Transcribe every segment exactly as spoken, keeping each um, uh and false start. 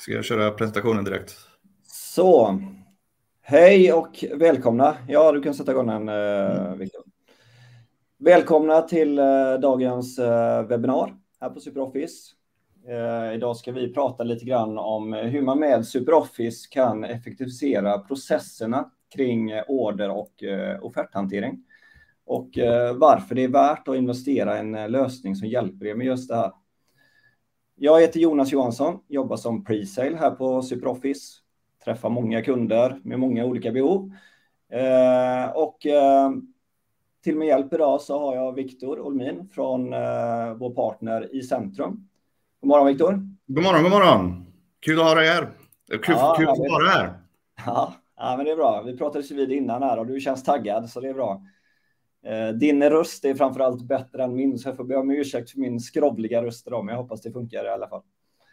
Ska jag köra presentationen direkt? Så, hej och välkomna. Ja, du kan sätta igång den, eh, Victor. Välkomna till eh, dagens eh, webbinar här på SuperOffice. Eh, idag ska vi prata lite grann om hur man med SuperOffice kan effektivisera processerna kring order och eh, offerthantering. Och eh, varför det är värt att investera i en eh, lösning som hjälper er med just det här. Jag heter Jonas Johansson, jobbar som pre-sale här på SuperOffice. Träffar många kunder med många olika behov. Eh, och eh, till min hjälp idag så har jag Victor Olmin från eh, vår partner i Centrum. God morgon Victor. God morgon, god morgon. Kul att ha dig här. Kul, Ja, kul att vara här. Ja, ja, men det är bra. Vi pratade vid innan här och du känns taggad så det är bra. Eh, din röst är framförallt bättre än min så jag får be om ursäkt för min skrovliga röst idag, men jag hoppas det funkar i alla fall.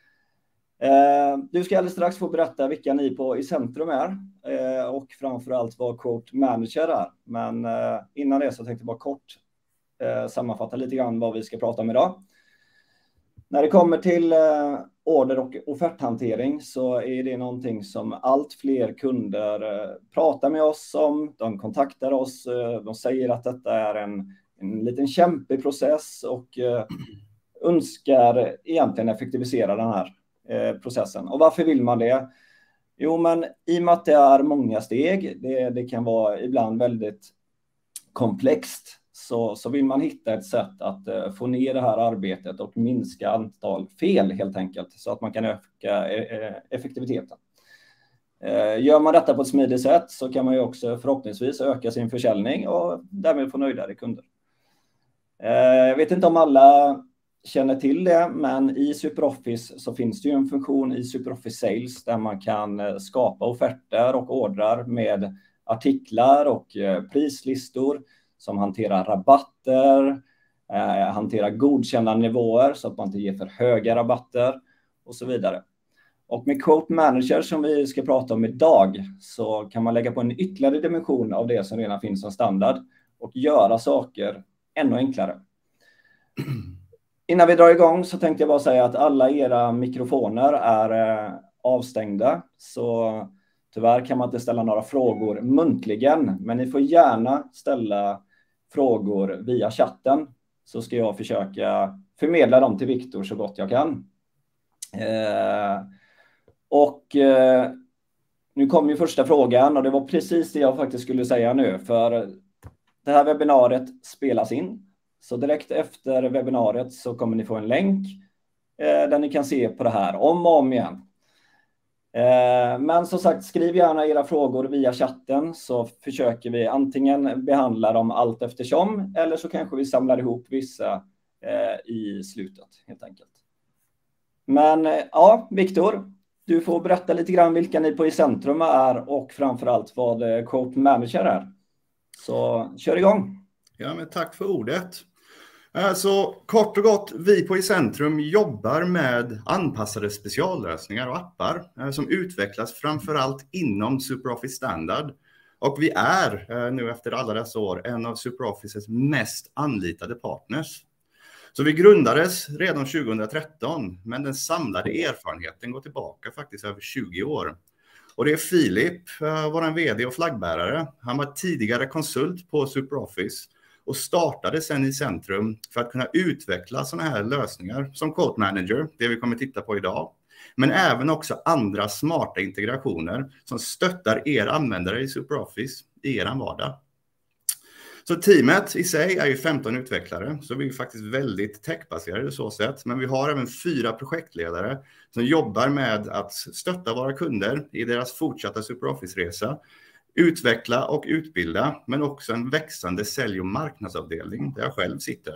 Eh, du ska alldeles strax få berätta vilka ni på i Centrum är eh, och framförallt vad Quote Manager är. Men eh, innan det så tänkte jag bara kort eh, sammanfatta lite grann vad vi ska prata om idag. När det kommer till eh, order och offerthantering så är det någonting som allt fler kunder eh, pratar med oss om. De kontaktar oss, eh, de säger att detta är en, en liten kämpig process och eh, önskar egentligen effektivisera den här processen. Och varför vill man det? Jo, men i och med att det är många steg, det, det kan vara ibland väldigt komplext, så, så vill man hitta ett sätt att uh, få ner det här arbetet och minska antal fel helt enkelt, så att man kan öka uh, effektiviteten. Uh, gör man detta på ett smidigt sätt så kan man ju också förhoppningsvis öka sin försäljning och därmed få nöjdare kunder. Uh, jag vet inte om alla känner till det, men i SuperOffice så finns det ju en funktion i SuperOffice Sales där man kan skapa offerter och ordrar med artiklar och prislistor som hanterar rabatter, eh, hanterar godkända nivåer så att man inte ger för höga rabatter och så vidare. Och med Quote Manager som vi ska prata om idag så kan man lägga på en ytterligare dimension av det som redan finns som standard och göra saker ännu enklare. Innan vi drar igång så tänkte jag bara säga att alla era mikrofoner är eh, avstängda. Så tyvärr kan man inte ställa några frågor muntligen. Men ni får gärna ställa frågor via chatten. Så ska jag försöka förmedla dem till Victor så gott jag kan. Eh, och eh, nu kommer ju första frågan. Och det var precis det jag faktiskt skulle säga nu. För det här webbinariet spelas in. Så direkt efter webbinariet så kommer ni få en länk eh, där ni kan se på det här om och om igen. Eh, men som sagt, skriv gärna era frågor via chatten så försöker vi antingen behandla dem allt eftersom eller så kanske vi samlar ihop vissa eh, i slutet helt enkelt. Men eh, ja, Victor, du får berätta lite grann vilka ni på i Centrum är och framförallt vad eh, Quote Manager är. Så kör igång. Ja, men tack för ordet. Så kort och gott, vi på i Centrum jobbar med anpassade speciallösningar och appar som utvecklas framförallt inom SuperOffice Standard. Och vi är nu efter alla dessa år en av SuperOffices mest anlitade partners. Så vi grundades redan tjugohundratretton, men den samlade erfarenheten går tillbaka faktiskt över tjugo år. Och det är Filip, vår vd och flaggbärare. Han var tidigare konsult på SuperOffice och startade sedan i Centrum för att kunna utveckla sådana här lösningar som Quote Manager, det vi kommer titta på idag. Men även också andra smarta integrationer som stöttar er användare i SuperOffice i er vardag. Så teamet i sig är ju femton utvecklare, så vi är faktiskt väldigt techbaserade så sätt. Men vi har även fyra projektledare som jobbar med att stötta våra kunder i deras fortsatta SuperOffice-resa. Utveckla och utbilda, men också en växande sälj- och marknadsavdelning där jag själv sitter.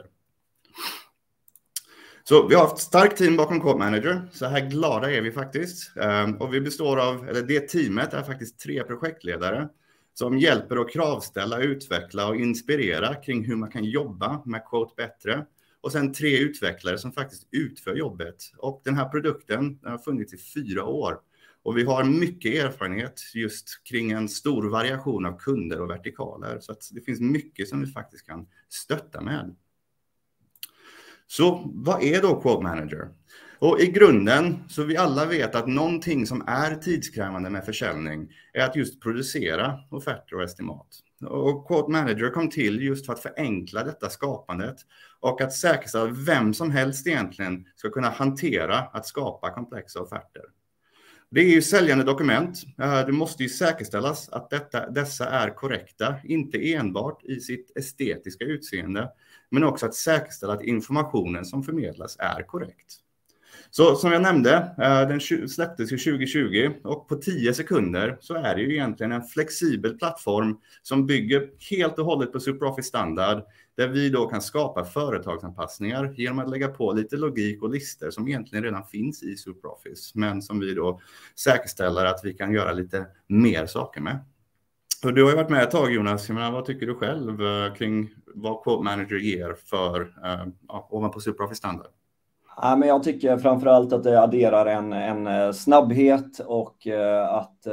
Så vi har ett starkt team bakom Quote Manager, så här glada är vi faktiskt. Och vi består av, eller det teamet är faktiskt tre projektledare som hjälper att kravställa, utveckla och inspirera kring hur man kan jobba med Quote bättre. Och sen tre utvecklare som faktiskt utför jobbet. Och den här produkten den har funnits i fyra år. Och vi har mycket erfarenhet just kring en stor variation av kunder och vertikaler. Så att det finns mycket som vi faktiskt kan stötta med. Så vad är då Quote Manager? Och i grunden, så vi alla vet att någonting som är tidskrävande med försäljning är att just producera offerter och estimat. Och Quote Manager kom till just för att förenkla detta skapandet och att säkerställa att vem som helst egentligen ska kunna hantera att skapa komplexa offerter. Det är ju säljande dokument. Det måste ju säkerställas att detta, dessa är korrekta, inte enbart i sitt estetiska utseende, men också att säkerställa att informationen som förmedlas är korrekt. Så som jag nämnde, den släpptes ju tjugo tjugo och på tio sekunder så är det ju egentligen en flexibel plattform som bygger helt och hållet på SuperOffice standard, där vi då kan skapa företagsanpassningar genom att lägga på lite logik och lister som egentligen redan finns i SuperOffice, men som vi då säkerställer att vi kan göra lite mer saker med. Och du har ju varit med ett tag, Jonas. Jag menar, vad tycker du själv kring vad Quote Manager ger för uh, ovanpå SuperOffice standard? Ja, men jag tycker framförallt att det adderar en, en snabbhet och eh, att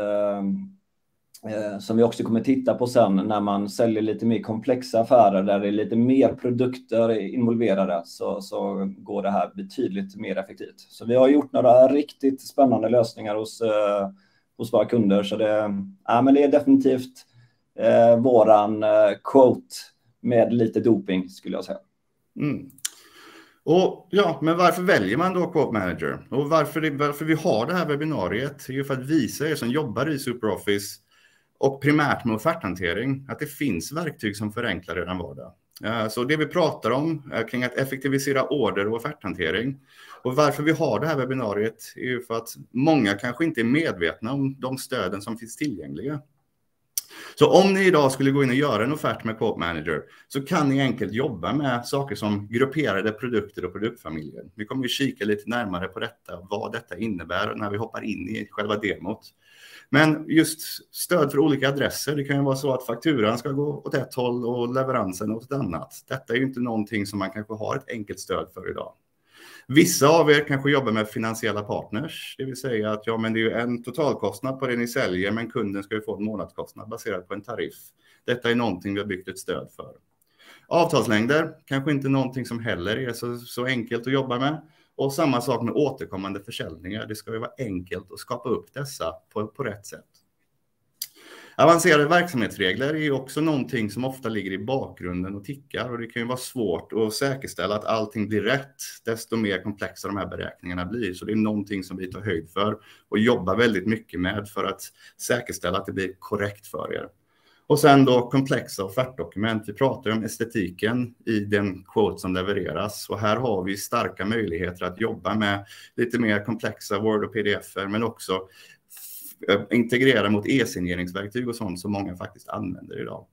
eh, som vi också kommer titta på sen när man säljer lite mer komplexa affärer där det är lite mer produkter involverade, så, så går det här betydligt mer effektivt. Så vi har gjort några riktigt spännande lösningar hos, eh, hos våra kunder, så det, ja, men det är definitivt eh, våran eh, quote med lite doping, skulle jag säga. Mm. Och ja, men varför väljer man då Quote Manager? Och varför, det, varför vi har det här webbinariet är ju för att visa er som jobbar i SuperOffice och primärt med offerthantering att det finns verktyg som förenklar er vardag. Så det vi pratar om kring att effektivisera order och offerthantering. Och varför vi har det här webbinariet är ju för att många kanske inte är medvetna om de stöden som finns tillgängliga. Så om ni idag skulle gå in och göra en offert med Quote Manager så kan ni enkelt jobba med saker som grupperade produkter och produktfamiljer. Vi kommer ju kika lite närmare på detta, vad detta innebär när vi hoppar in i själva demot. Men just stöd för olika adresser, det kan ju vara så att fakturan ska gå åt ett håll och leveransen åt ett annat. Detta är ju inte någonting som man kanske har ett enkelt stöd för idag. Vissa av er kanske jobbar med finansiella partners, det vill säga att ja, men det är ju en totalkostnad på det ni säljer, men kunden ska ju få en månadskostnad baserad på en tariff. Detta är någonting vi har byggt ett stöd för. Avtalslängder, kanske inte någonting som heller är så, så enkelt att jobba med. Och samma sak med återkommande försäljningar, det ska ju vara enkelt att skapa upp dessa på, på rätt sätt. Avancerade verksamhetsregler är ju också någonting som ofta ligger i bakgrunden och tickar, och det kan ju vara svårt att säkerställa att allting blir rätt desto mer komplexa de här beräkningarna blir. Så det är någonting som vi tar höjd för och jobbar väldigt mycket med för att säkerställa att det blir korrekt för er. Och sen då komplexa offertdokument. Vi pratar om estetiken i den quote som levereras, och här har vi starka möjligheter att jobba med lite mer komplexa Word och P D F-er, men också integrera mot e-signeringsverktyg och sånt som många faktiskt använder idag.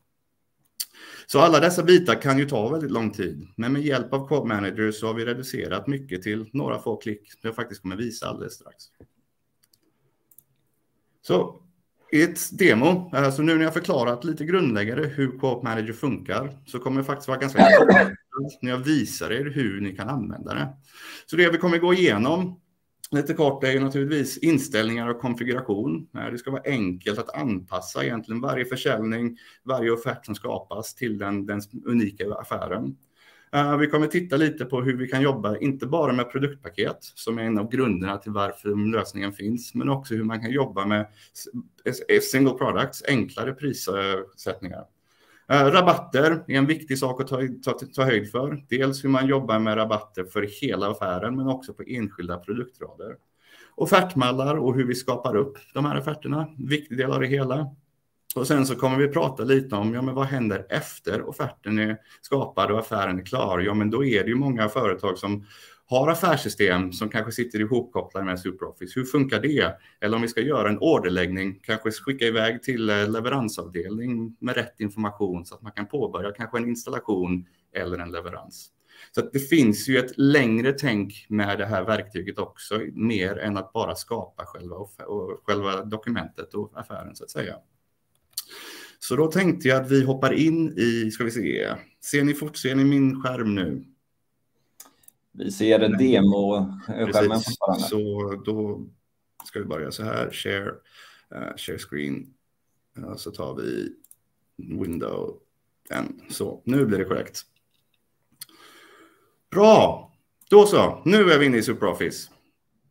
Så alla dessa bitar kan ju ta väldigt lång tid, men med hjälp av Quote Manager så har vi reducerat mycket till några få klick. Jag faktiskt kommer visa alldeles strax. Så i ett demo, alltså nu när jag förklarat lite grundläggande hur Quote Manager funkar, så kommer det faktiskt vara ganska kort när jag visar er hur ni kan använda det. Så det vi kommer gå igenom lite kort är ju naturligtvis inställningar och konfiguration. Det ska vara enkelt att anpassa egentligen varje försäljning, varje offert som skapas till den, den unika affären. Uh, vi kommer titta lite på hur vi kan jobba, inte bara med produktpaket som är en av grunderna till varför lösningen finns, men också hur man kan jobba med single products, enklare prissättningar. Uh, rabatter är en viktig sak att ta, ta, ta höjd för. Dels hur man jobbar med rabatter för hela affären, men också på enskilda produktrader. Offertmallar och hur vi skapar upp de här offerterna, viktig del av det hela. Och sen så kommer vi prata lite om, ja men vad händer efter offerten är skapad och affären är klar? Ja men då är det ju många företag som har affärssystem som kanske sitter ihopkopplade med SuperOffice. Hur funkar det? Eller om vi ska göra en orderläggning, kanske skicka iväg till leveransavdelning med rätt information så att man kan påbörja kanske en installation eller en leverans. Så att det finns ju ett längre tänk med det här verktyget också, mer än att bara skapa själva, och själva dokumentet och affären så att säga. Så då tänkte jag att vi hoppar in i, ska vi se, ser ni fort, ser ni min skärm nu? Vi ser en demo-skärmen fortfarande. Så då ska vi börja så här, share, uh, share screen, uh, så tar vi window en. Så, nu blir det korrekt. Bra, då så, nu är vi inne i SuperOffice.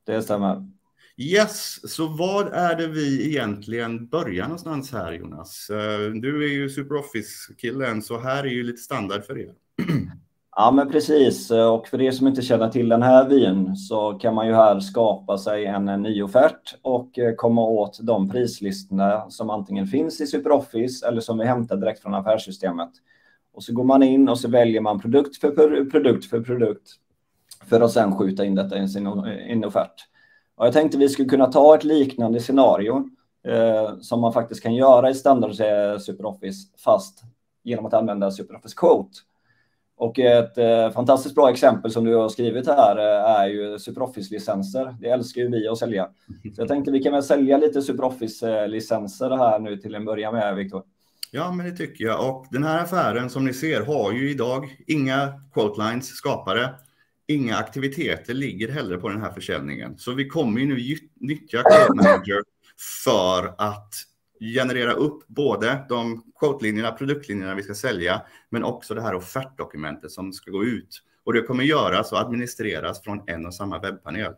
Det stämmer. Yes, så vad är det vi egentligen börjar någonstans här, Jonas? Du är ju SuperOffice-killen, så här är ju lite standard för er. Ja, men precis. Och för er som inte känner till den här vyn så kan man ju här skapa sig en ny offert och komma åt de prislistorna som antingen finns i SuperOffice eller som vi hämtar direkt från affärssystemet. Och så går man in och så väljer man produkt för produkt för produkt för att sedan skjuta in detta i sin in offert. Och jag tänkte vi skulle kunna ta ett liknande scenario eh, som man faktiskt kan göra i standard SuperOffice fast genom att använda SuperOffice Quote. Och ett eh, fantastiskt bra exempel som du har skrivit här eh, är ju SuperOffice-licenser. Det älskar ju vi att sälja. Så jag tänkte vi kan väl sälja lite SuperOffice-licenser här nu till en början med, Viktor. Ja, men det tycker jag. Och den här affären som ni ser har ju idag inga quote lines skapare. Inga aktiviteter ligger heller på den här försäljningen. Så vi kommer ju nu nyttja Quote Manager för att generera upp både de quote-linjerna, produktlinjerna vi ska sälja, men också det här offertdokumentet som ska gå ut. Och det kommer göras och administreras från en och samma webbpanel.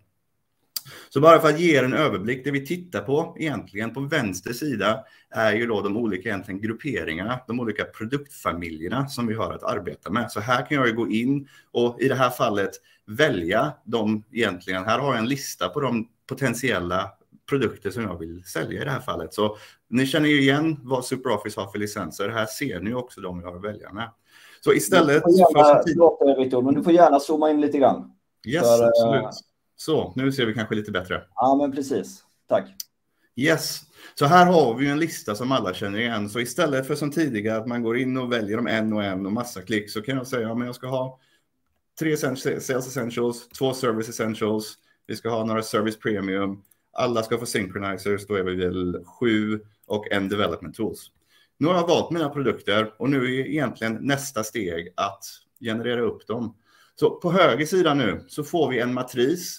Så bara för att ge er en överblick, det vi tittar på egentligen på vänster sida är ju då de olika egentligen grupperingarna, de olika produktfamiljerna som vi har att arbeta med. Så här kan jag ju gå in och i det här fallet välja de egentligen, här har jag en lista på de potentiella produkter som jag vill sälja i det här fallet. Så ni känner ju igen vad SuperOffice har för licenser. Här ser ni också de jag har att välja med. Så istället... Du får gärna, för Victor, men du får gärna zooma in lite grann. Yes, för, absolut. Så, nu ser vi kanske lite bättre. Ja, men precis. Tack. Yes. Så här har vi en lista som alla känner igen. Så istället för som tidigare att man går in och väljer dem en och en och massa klick, så kan jag säga att ja, jag ska ha tre Sales Essentials, två Service Essentials, vi ska ha några Service Premium, alla ska få Synchronizers, då är vi väl sju och en Development Tools. Nu har jag valt mina produkter och nu är egentligen nästa steg att generera upp dem. Så på höger sida nu så får vi en matris.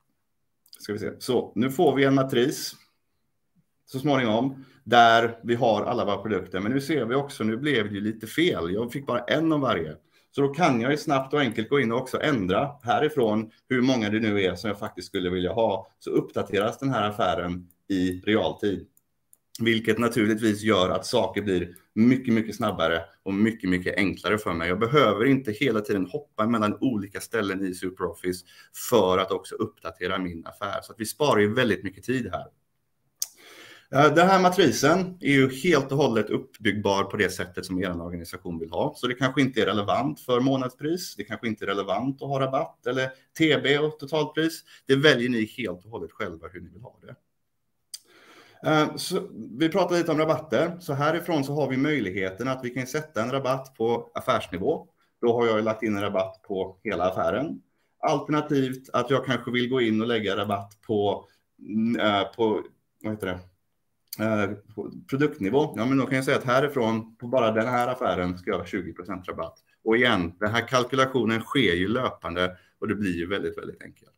Ska vi se. Så nu får vi en matris så småningom där vi har alla våra produkter. Men nu ser vi också, nu blev det lite fel. Jag fick bara en av varje. Så då kan jag ju snabbt och enkelt gå in och också ändra härifrån hur många det nu är som jag faktiskt skulle vilja ha. Så uppdateras den här affären i realtid. Vilket naturligtvis gör att saker blir mycket, mycket snabbare och mycket, mycket enklare för mig. Jag behöver inte hela tiden hoppa mellan olika ställen i SuperOffice för att också uppdatera min affär. Så att vi sparar ju väldigt mycket tid här. Den här matrisen är ju helt och hållet uppbyggbar på det sättet som er organisation vill ha. Så det kanske inte är relevant för månadspris. Det kanske inte är relevant att ha rabatt eller T B och totalpris. Det väljer ni helt och hållet själva hur ni vill ha det. Så vi pratar lite om rabatter. Så härifrån så har vi möjligheten att vi kan sätta en rabatt på affärsnivå. Då har jag lagt in en rabatt på hela affären. Alternativt att jag kanske vill gå in och lägga rabatt på, på vad heter det? På produktnivå. Ja, men då kan jag säga att härifrån på bara den här affären ska jag ha tjugo procent rabatt. Och igen, den här kalkylationen sker ju löpande och det blir ju väldigt, väldigt enkelt.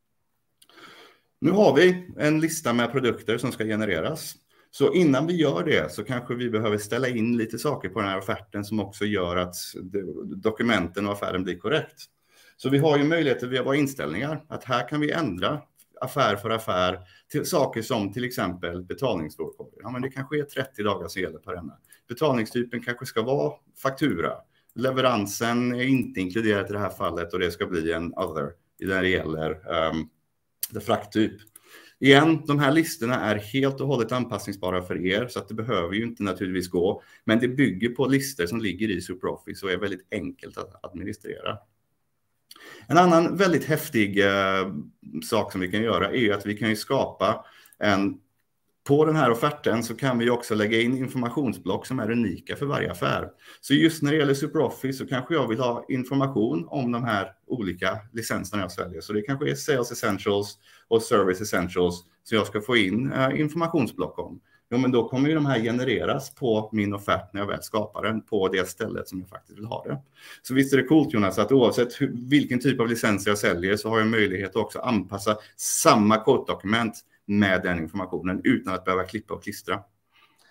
Nu har vi en lista med produkter som ska genereras. Så innan vi gör det så kanske vi behöver ställa in lite saker på den här offerten som också gör att dokumenten och affären blir korrekt. Så vi har ju möjligheter via våra inställningar att här kan vi ändra affär för affär till saker som till exempel betalningsvillkor. Ja, men det kanske är trettio dagar som gäller på denna. Betalningstypen kanske ska vara faktura. Leveransen är inte inkluderat i det här fallet och det ska bli en other när det gäller um, det frakttyp. Igen, de här listorna är helt och hållet anpassningsbara för er så att det behöver ju inte naturligtvis gå. Men det bygger på listor som ligger i SuperOffice och är väldigt enkelt att administrera. En annan väldigt häftig eh, sak som vi kan göra är att vi kan ju skapa en, på den här offerten så kan vi också lägga in informationsblock som är unika för varje affär. Så just när det gäller SuperOffice så kanske jag vill ha information om de här olika licenserna jag säljer. Så det kanske är Sales Essentials och Service Essentials så jag ska få in eh, informationsblock om. Ja, men då kommer ju de här genereras på min offert när jag väl skapar den på det stället som jag faktiskt vill ha det. Så visst är det coolt, Jonas, att oavsett hur, vilken typ av licenser jag säljer så har jag möjlighet att också anpassa samma koddokument med den informationen utan att behöva klippa och klistra.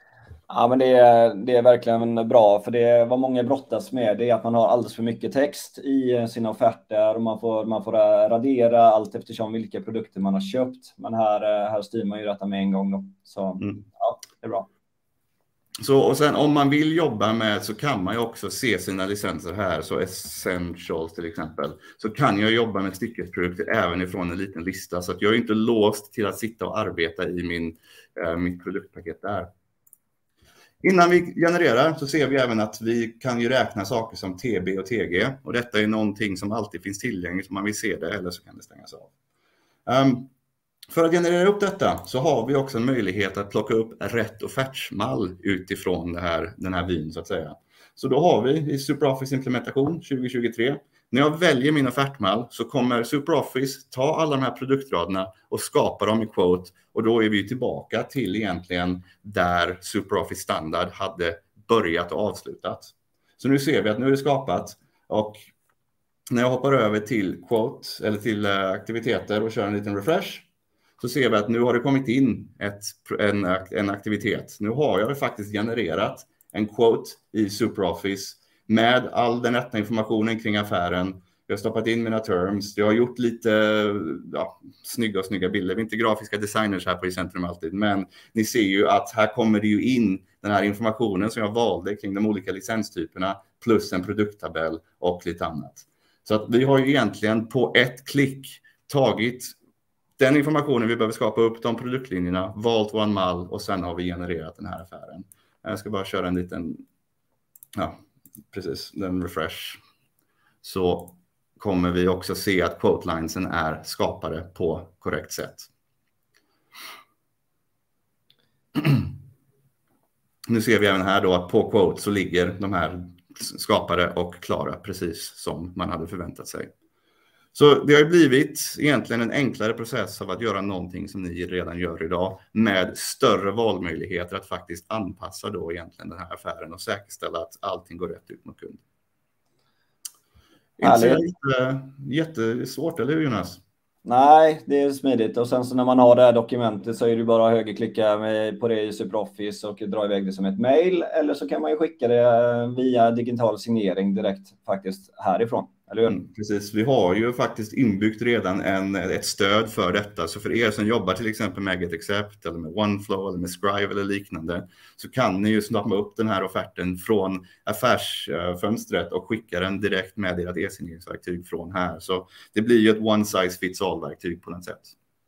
Ja, men det är, det är verkligen bra, för det är vad många brottas med, det är att man har alldeles för mycket text i sina offerter och man får, man får radera allt eftersom vilka produkter man har köpt. Men här, här styr man ju detta med en gång då. Så mm. ja, det är bra. Så, och sen om man vill jobba med, så kan man ju också se sina licenser här, så Essentials till exempel, så kan jag jobba med styckesprodukter även ifrån en liten lista, så att jag är inte låst till att sitta och arbeta i min, äh, mitt produktpaket där. Innan vi genererar så ser vi även att vi kan ju räkna saker som T B och T G, och detta är någonting som alltid finns tillgängligt om man vill se det, eller så kan det stängas av. Um, För att generera upp detta så har vi också en möjlighet att plocka upp rätt offertmall utifrån det här, den här vyn så att säga. Så då har vi i SuperOffice implementation tjugo tjugotre, när jag väljer min offertmall så kommer SuperOffice ta alla de här produktraderna och skapa dem i quote, och då är vi tillbaka till egentligen där SuperOffice standard hade börjat och avslutat. Så nu ser vi att nu är det skapat, och när jag hoppar över till quote eller till aktiviteter och kör en liten refresh, så ser vi att nu har det kommit in ett, en, en aktivitet. Nu har jag faktiskt genererat en quote i SuperOffice med all den rätta informationen kring affären. Jag har stoppat in mina terms. Jag har gjort lite ja, snygga och snygga bilder. Vi är inte grafiska designers här på iCentrum alltid, men ni ser ju att här kommer det ju in den här informationen som jag valde kring de olika licenstyperna plus en produkttabell och lite annat. Så att vi har ju egentligen på ett klick tagit den informationen vi behöver skapa upp, de produktlinjerna, valt vår mall, och sen har vi genererat den här affären. Jag ska bara köra en liten, ja, precis, den refresh. Så kommer vi också se att quote linesen är skapade på korrekt sätt. Nu ser vi även här då att på quote så ligger de här skapade och klara precis som man hade förväntat sig. Så det har blivit egentligen en enklare process av att göra någonting som ni redan gör idag, med större valmöjligheter att faktiskt anpassa då egentligen den här affären och säkerställa att allting går rätt ut mot kund. Inte jätte, jättesvårt, eller hur Jonas? Nej, det är smidigt, och sen så när man har det här dokumentet så är det bara att högerklicka med på det i SuperOffice och dra iväg det som ett mail, eller så kan man ju skicka det via digital signering direkt faktiskt härifrån. Eller hur? Mm, precis, vi har ju faktiskt inbyggt redan en, ett stöd för detta, så för er som jobbar till exempel med GetAccept eller med OneFlow eller med Scribe eller liknande, så kan ni ju snappa upp den här offerten från affärsfönstret och skicka den direkt med ert e-signeringsverktyg från här. Så det blir ju ett one size fits all-verktyg på något sätt.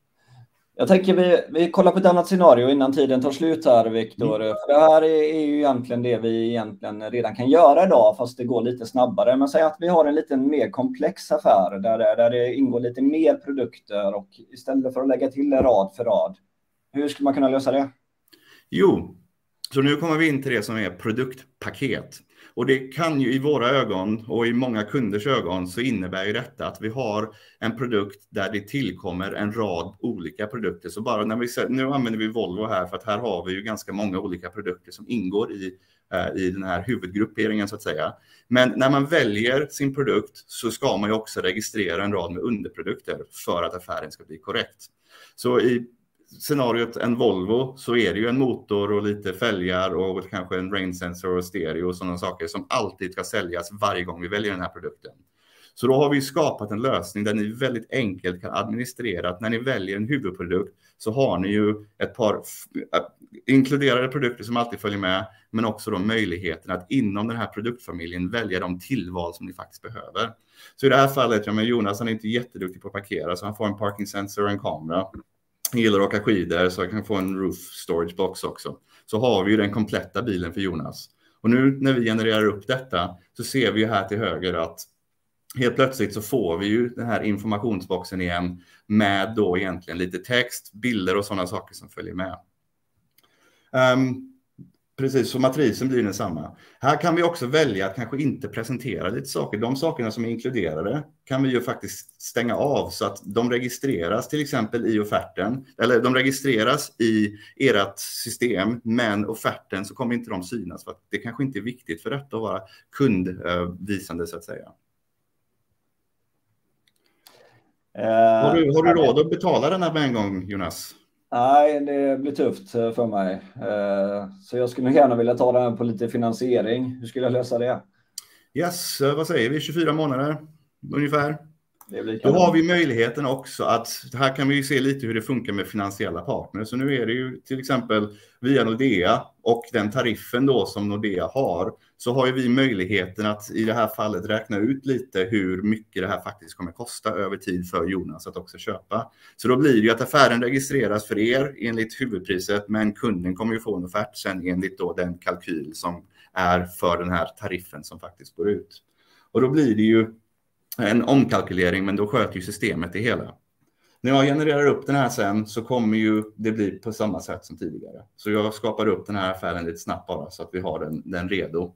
Jag tänker vi, vi kollar på ett annat scenario innan tiden tar slut här, Viktor. Mm. För det här är, är ju egentligen det vi egentligen redan kan göra idag, fast det går lite snabbare. Men säg att vi har en lite mer komplex affär där, där det ingår lite mer produkter, och istället för att lägga till en rad för rad. Hur skulle man kunna lösa det? Jo, så nu kommer vi in till det som är produktpaket. Och det kan ju i våra ögon och i många kunders ögon så innebär ju detta att vi har en produkt där det tillkommer en rad olika produkter. Så bara när vi nu använder vi Volvo här, för att här har vi ju ganska många olika produkter som ingår i, eh, i den här huvudgrupperingen så att säga. Men när man väljer sin produkt så ska man ju också registrera en rad med underprodukter för att affären ska bli korrekt. Så i scenariot en Volvo så är det ju en motor och lite fälgar och kanske en rain sensor och stereo och sådana saker som alltid ska säljas varje gång vi väljer den här produkten. Så då har vi skapat en lösning där ni väldigt enkelt kan administrera att när ni väljer en huvudprodukt så har ni ju ett par inkluderade produkter som alltid följer med, men också då möjligheten att inom den här produktfamiljen välja de tillval som ni faktiskt behöver. Så i det här fallet, ja, men Jonas han är inte jätteduktig på att parkera, så han får en parking sensor och en kamera. Jag gillar att åka skidor så jag kan få en roof storage box också. Så har vi ju den kompletta bilen för Jonas. Och nu när vi genererar upp detta så ser vi ju här till höger att helt plötsligt så får vi ju den här informationsboxen igen med då egentligen lite text, bilder och sådana saker som följer med. Um, Precis, så matrisen blir densamma. Här kan vi också välja att kanske inte presentera lite saker. De sakerna som är inkluderade kan vi ju faktiskt stänga av så att de registreras till exempel i offerten. Eller de registreras i ert system, men offerten så kommer inte de synas för att det kanske inte är viktigt för detta att vara kundvisande så att säga. Uh, har, du, har du råd att betala den här med en gång, Jonas? Nej, det blir tufft för mig. Så jag skulle gärna vilja ta det här på lite finansiering. Hur skulle jag lösa det? Yes, vad säger vi? tjugofyra månader ungefär. Det blir Då har vi möjligheten också att, här kan vi ju se lite hur det funkar med finansiella partners. Så nu är det ju till exempel via Nordea och den tariffen då som Nordea har, så har ju vi möjligheten att i det här fallet räkna ut lite hur mycket det här faktiskt kommer kosta över tid för Jonas att också köpa. Så då blir det ju att affären registreras för er enligt huvudpriset, men kunden kommer ju få en offert sen enligt då den kalkyl som är för den här tariffen som faktiskt går ut. Och då blir det ju en omkalkylering, men då sköter ju systemet det hela. När jag genererar upp den här sen så kommer ju det bli på samma sätt som tidigare. Så jag skapar upp den här affären lite snabbt bara så att vi har den, den redo.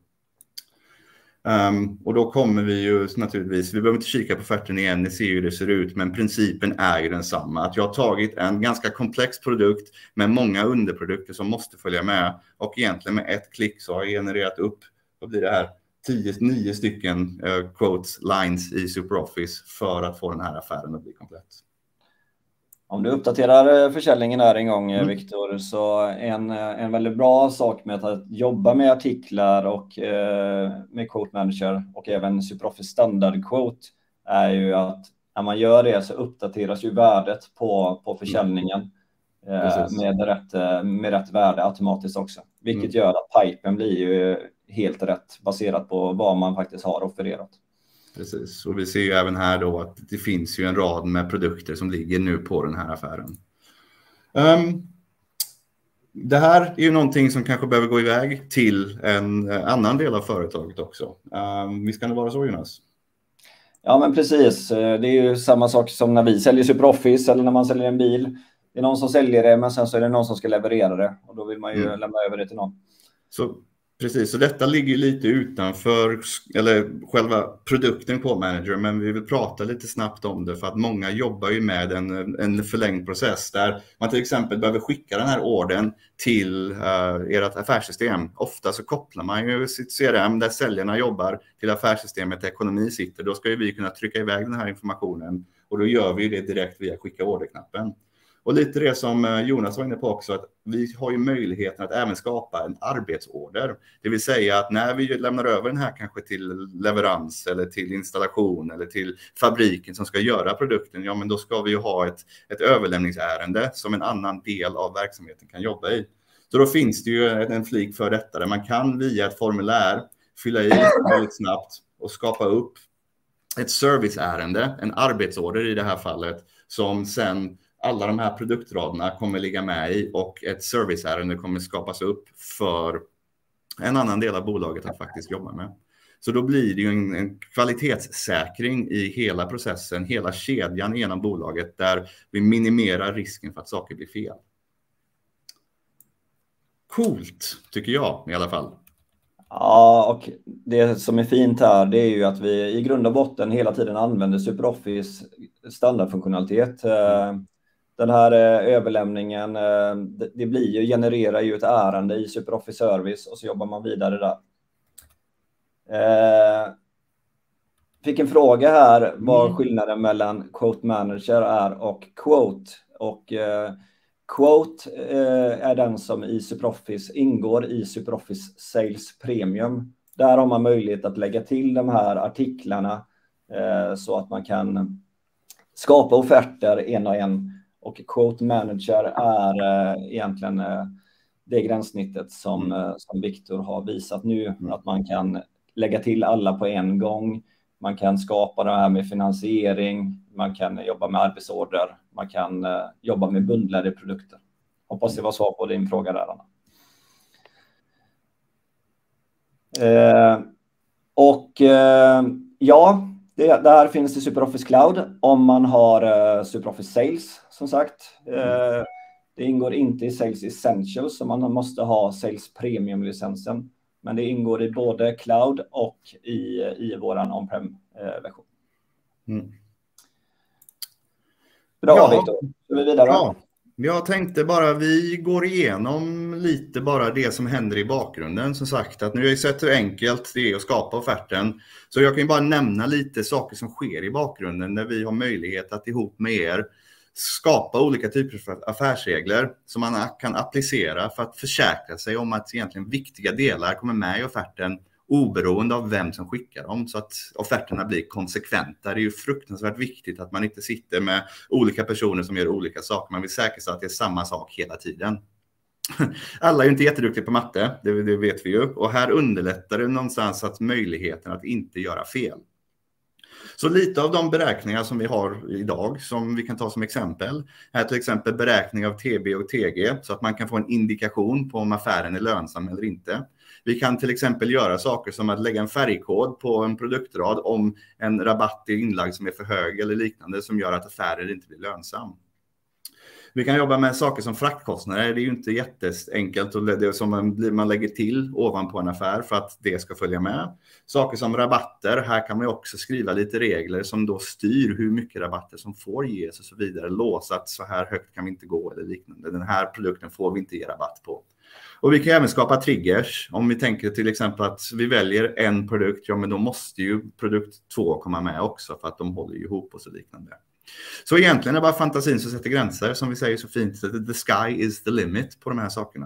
Um, och då kommer vi ju naturligtvis, vi behöver inte kika på offerten igen, ni ser ju hur det ser ut, men principen är ju densamma. Att jag har tagit en ganska komplex produkt med många underprodukter som måste följa med, och egentligen med ett klick så har jag genererat upp, vad blir det här? tio, nio stycken uh, quotes, lines i SuperOffice för att få den här affären att bli komplett. Om du uppdaterar försäljningen här en gång, mm. Viktor, så en, en väldigt bra sak med att jobba med artiklar och eh, med Quote Manager och även SuperOffice Standard Quote är ju att när man gör det så uppdateras ju värdet på, på försäljningen mm. eh, med, rätt, med rätt värde automatiskt också. Vilket mm. gör att pipen blir ju helt rätt baserat på vad man faktiskt har offererat. Precis, och vi ser ju även här då att det finns ju en rad med produkter som ligger nu på den här affären. Um, det här är ju någonting som kanske behöver gå iväg till en annan del av företaget också. Um, visst kan det vara så, Jonas? Ja, men precis. Det är ju samma sak som när vi säljer SuperOffice eller när man säljer en bil. Det är någon som säljer det, men sen så är det någon som ska leverera det. Och då vill man ju mm. lämna över det till någon. Så precis, så detta ligger lite utanför eller själva produkten på Manager, men vi vill prata lite snabbt om det för att många jobbar ju med en, en förlängd process där man till exempel behöver skicka den här ordern till uh, ert affärssystem. Ofta så kopplar man ju sitt C R M där säljarna jobbar till affärssystemet där ekonomi sitter. Då ska ju vi kunna trycka iväg den här informationen, och då gör vi det direkt via skicka orderknappen. Och lite det som Jonas var inne på också, att vi har ju möjligheten att även skapa en arbetsorder. Det vill säga att när vi lämnar över den här kanske till leverans eller till installation eller till fabriken som ska göra produkten, ja men då ska vi ju ha ett, ett överlämningsärende som en annan del av verksamheten kan jobba i. Så då finns det ju en flik för detta där man kan via ett formulär fylla i väldigt snabbt och skapa upp ett serviceärende, en arbetsorder i det här fallet, som sen alla de här produktraderna kommer ligga med i, och ett serviceärende kommer skapas upp för en annan del av bolaget att faktiskt jobba med. Så då blir det ju en, en kvalitetssäkring i hela processen, hela kedjan genom bolaget, där vi minimerar risken för att saker blir fel. Coolt, tycker jag i alla fall. Ja, och det som är fint här, det är ju att vi i grund och botten hela tiden använder SuperOffice standardfunktionalitet. Mm. Den här eh, överlämningen, eh, det, det blir ju, genererar ju ett ärende i SuperOffice Service och så jobbar man vidare där. Eh, fick en fråga här vad mm. skillnaden mellan Quote Manager är och Quote. Och eh, Quote eh, är den som i SuperOffice ingår i SuperOffice Sales Premium. Där har man möjlighet att lägga till de här artiklarna eh, så att man kan skapa offerter en och en. Och Quote Manager är eh, egentligen eh, det gränssnittet som, mm. eh, som Viktor har visat nu. Mm. Att man kan lägga till alla på en gång. Man kan skapa det här med finansiering. Man kan jobba med arbetsorder. Man kan eh, jobba med bundlade produkter. Hoppas det var svar på din fråga där, Anna. Eh, och eh, ja... Det, där finns det SuperOffice Cloud om man har uh, SuperOffice Sales, som sagt. Uh, det ingår inte i Sales Essentials, så man måste ha Sales Premium-licensen. Men det ingår i både Cloud och i, i våran on-prem-version. Uh, mm. Bra, ja, Viktor. Ska vi vidare? Ja. Jag tänkte bara, vi går igenom lite bara det som händer i bakgrunden. Som sagt, att nu har jag sett hur enkelt det är att skapa offerten. Så jag kan bara nämna lite saker som sker i bakgrunden när vi har möjlighet att ihop med er skapa olika typer av affärsregler som man kan applicera för att försäkra sig om att egentligen viktiga delar kommer med i offerten oberoende av vem som skickar dem, så att offerterna blir konsekventa. Det är ju fruktansvärt viktigt att man inte sitter med olika personer som gör olika saker. Man vill säkerställa att det är samma sak hela tiden. Alla är ju inte jätteduktiga på matte, det, det vet vi ju. Och här underlättar det någonstans att möjligheten att inte göra fel. Så lite av de beräkningar som vi har idag, som vi kan ta som exempel, är till exempel beräkning av T B och T G, så att man kan få en indikation på om affären är lönsam eller inte. Vi kan till exempel göra saker som att lägga en färgkod på en produktrad om en rabatt är inlagd som är för hög eller liknande, som gör att affärer inte blir lönsam. Vi kan jobba med saker som fraktkostnader. Det är ju inte jätteenkelt, och det är som man, man lägger till ovanpå en affär för att det ska följa med. Saker som rabatter. Här kan man också skriva lite regler som då styr hur mycket rabatter som får ges och så vidare. Låsa att så här högt kan vi inte gå eller liknande. Den här produkten får vi inte ge rabatt på. Och vi kan även skapa triggers. Om vi tänker till exempel att vi väljer en produkt, ja men då måste ju produkt två komma med också för att de håller ihop och så liknande. Så egentligen är det bara fantasin som sätter gränser, som vi säger så fint. The sky is the limit på de här sakerna.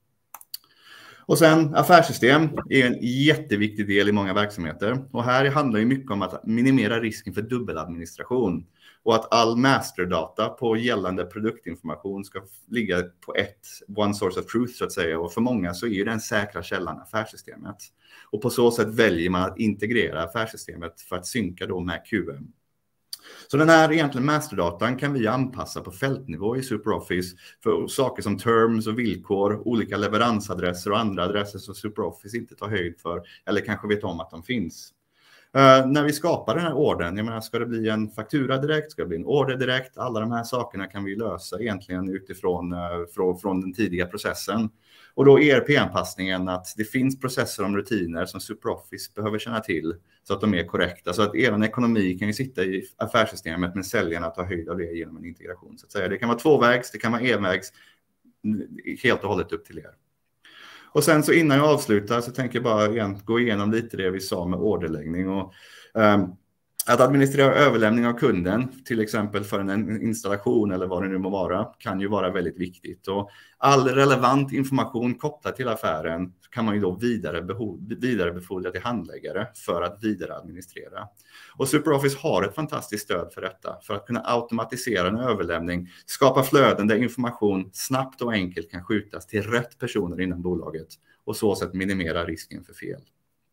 Och sen affärssystem är en jätteviktig del i många verksamheter. Och här handlar det mycket om att minimera risken för dubbeladministration. Och att all masterdata på gällande produktinformation ska ligga på ett one source of truth så att säga. Och för många så är ju den säkra källan affärssystemet. Och på så sätt väljer man att integrera affärssystemet för att synka då med Q M. Så den här egentligen masterdatan kan vi anpassa på fältnivå i SuperOffice för saker som terms och villkor, olika leveransadresser och andra adresser som SuperOffice inte tar höjd för eller kanske vet om att de finns. Uh, när vi skapar den här ordern, jag menar, ska det bli en faktura direkt, ska det bli en order direkt, alla de här sakerna kan vi lösa egentligen utifrån uh, från, från den tidiga processen. Och då E R P-anpassningen, att det finns processer och rutiner som SuperOffice behöver känna till så att de är korrekta. Så att även ekonomi kan ju sitta i affärssystemet, men säljarna tar höjd av det genom en integration. Så att säga. Det kan vara tvåvägs, det kan vara envägs, helt och hållet upp till er. Och sen så innan jag avslutar så tänker jag bara igen gå igenom lite det vi sa med orderläggning. Och, um, att administrera överlämning av kunden, till exempel för en installation eller vad det nu må vara, kan ju vara väldigt viktigt. Och all relevant information kopplad till affären kan man ju då vidare vidarebefordra till handläggare för att vidare administrera. Och SuperOffice har ett fantastiskt stöd för detta, för att kunna automatisera en överlämning, skapa flöden där information snabbt och enkelt kan skjutas till rätt personer inom bolaget och så sätt minimera risken för fel.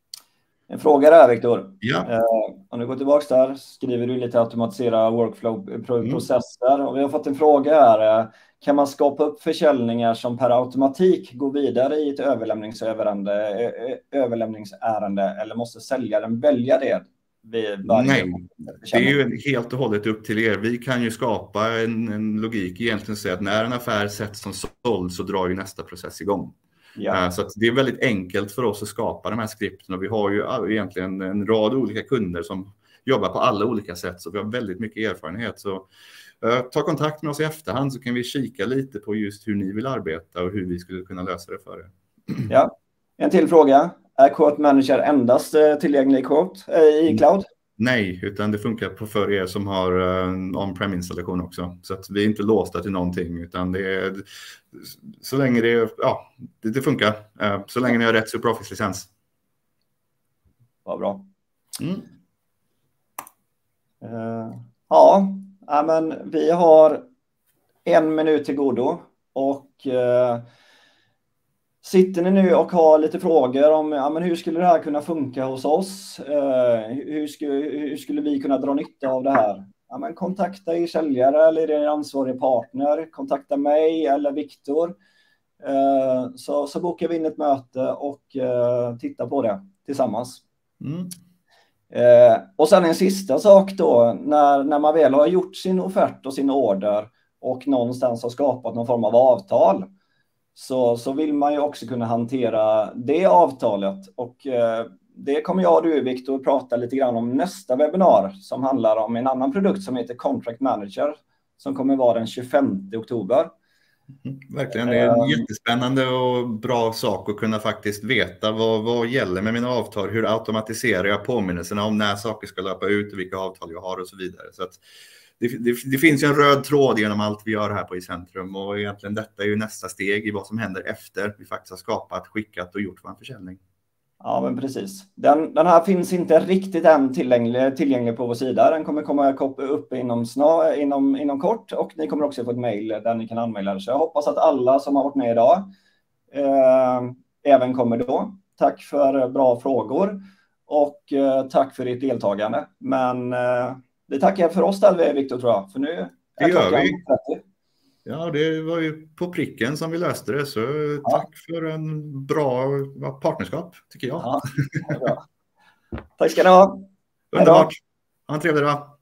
En fråga där, Viktor. Ja. Eh, om du går tillbaka där skriver du lite automatisera workflow-processer. Mm. Och vi har fått en fråga här. Eh, kan man skapa upp försäljningar som per automatik går vidare i ett överlämningsärende, ö- överlämningsärende eller måste säljaren välja det? Nej, det är ju helt och hållet upp till er. Vi kan ju skapa en, en logik egentligen säga att när en affär sätts som såld så drar ju nästa process igång. Ja. Så att det är väldigt enkelt för oss att skapa de här skripten och vi har ju egentligen en rad olika kunder som jobbar på alla olika sätt så vi har väldigt mycket erfarenhet. Så uh, ta kontakt med oss i efterhand så kan vi kika lite på just hur ni vill arbeta och hur vi skulle kunna lösa det för er. Ja, en till fråga. Är Quote Manager endast tillgänglig i, Quote, äh, i cloud? Nej, utan det funkar på för er som har en on-prem-installation också. Så att vi är inte låsta till någonting, utan det är så länge det, ja, det, det funkar. Så länge ni har rätt SuperOffice-licens. Vad bra. Mm. Uh, ja, men vi har en minut till godo och uh, sitter ni nu och har lite frågor om ja, men hur skulle det här kunna funka hos oss? Uh, hur, skulle, hur skulle vi kunna dra nytta av det här? Ja, men kontakta er säljare eller er ansvarig partner. Kontakta mig eller Viktor. Uh, så, så bokar vi in ett möte och uh, tittar på det tillsammans. Mm. Uh, och sen en sista sak då. När, när man väl har gjort sin offert och sin order och någonstans har skapat någon form av avtal. Så, så vill man ju också kunna hantera det avtalet och eh, det kommer jag och du, Viktor, prata lite grann om nästa webbinar som handlar om en annan produkt som heter Contract Manager som kommer vara den tjugofemte oktober. Mm, verkligen, det är en jättespännande och bra sak att kunna faktiskt veta vad, vad gäller med mina avtal, hur automatiserar jag påminnelserna om när saker ska löpa ut och vilka avtal jag har och så vidare. Så att det, det, det finns ju en röd tråd genom allt vi gör här på iCentrum, och egentligen detta är ju nästa steg i vad som händer efter vi faktiskt har skapat, skickat och gjort vår försäljning. Ja, men precis. Den, den här finns inte riktigt än tillgänglig, tillgänglig på vår sida. Den kommer komma upp inom, snar, inom, inom kort, och ni kommer också få ett mejl där ni kan anmäla er. Så jag hoppas att alla som har varit med idag eh, även kommer då. Tack för bra frågor och eh, tack för ert deltagande. Men eh, det tackar jag för oss där, Viktor, tror jag. För nu är det gör vi. trettio. Ja, det var ju på pricken som vi löste det, så ja. Tack för en bra partnerskap, tycker jag. Ja, bra. Tack ska ni ha. Underbart. Ha en trevlig dag.